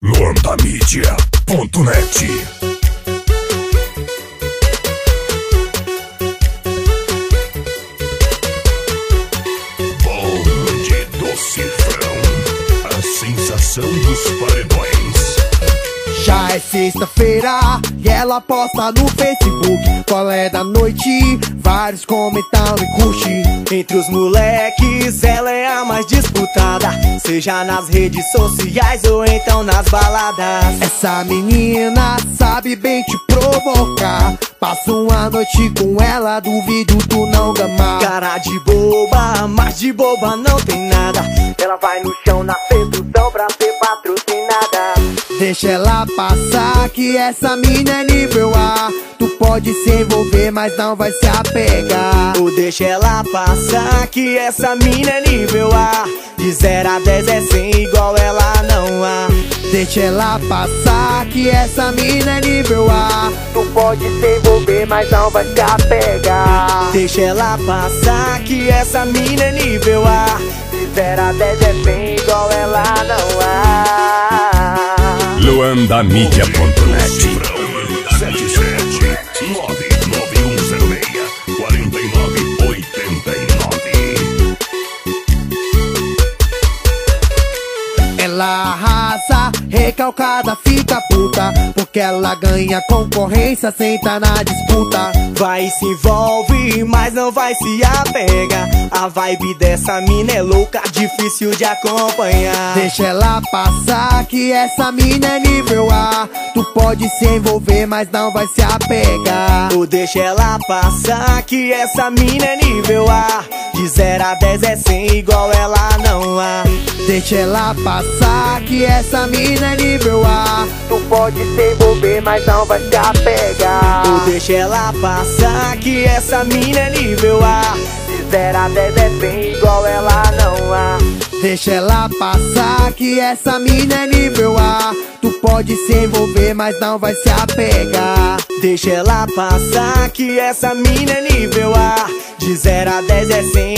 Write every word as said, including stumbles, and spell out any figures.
Luanda Mídia ponto net. Bonde do Cifrão, a sensação dos paredões. Já é sexta-feira e ela posta no Facebook qual é da noite, vários comentam e curte. Entre os moleques ela é a mais disputada, seja nas redes sociais ou então nas baladas. Essa menina sabe bem te provocar, passa uma noite com ela, duvido tu não gamar. Cara de boba, mas de boba não tem nada, ela vai no chão na sedução pra ser patrocinada. Deixa ela passar que essa mina é nível A, tu pode se envolver mas não vai se apegar. Ou deixa ela passar que essa mina é nível A, de zero a dez é cem igual ela não há. Deixa ela passar que essa mina é nível A, tu pode se envolver mas não vai se apegar. Deixa ela passar que essa mina é nível A, de zero a dez é cem igual ela não há. Luanda Mídia ponto net. sete sete nove nove um zero seis quatro nove oito nove. Ela arrasa, recalcada fica puta, porque ela ganha concorrência, senta na disputa. Vai e se envolve, mas não vai se apegar, a vibe dessa mina é louca, difícil de acompanhar. Deixa ela passar que essa mina é nível A, tu pode se envolver mas não vai se apegar. Ou deixa ela passar que essa mina é nível A, de zero a dez é cem igual ela não há. Deixa ela passar que essa mina é nível A, tu pode se envolver mas não vai se apegar. Ou deixa ela passar que essa mina é nível A, de zero a dez é cem igual ela não há. Deixa ela passar que essa mina é nível A, tu pode se envolver mas não vai se apegar. Deixa ela passar que essa mina é nível A, de zero a dez é cem